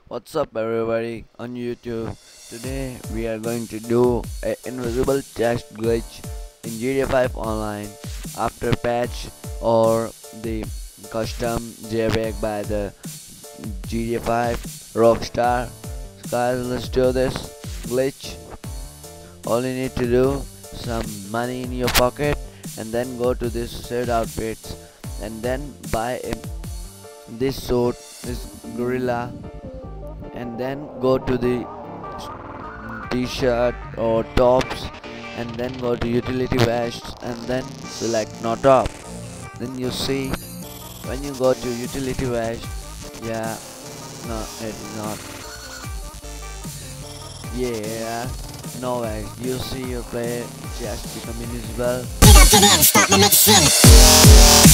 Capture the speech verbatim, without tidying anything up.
What's up everybody on YouTube? Today we are going to do a invisible chest glitch in G T A five online after patch or the custom jailbreak by the G T A five Rockstar. So guys, let's do this glitch. All you need to do, some money in your pocket, and then go to this saved outfits and then buy a, this suit, this gorilla, and then go to the t-shirt or tops and then go to utility vests and then select no top. Then you see when you go to utility vest, yeah, no, it's not, yeah, no way, you see your player just become invisible. Big up to them, start my mixing.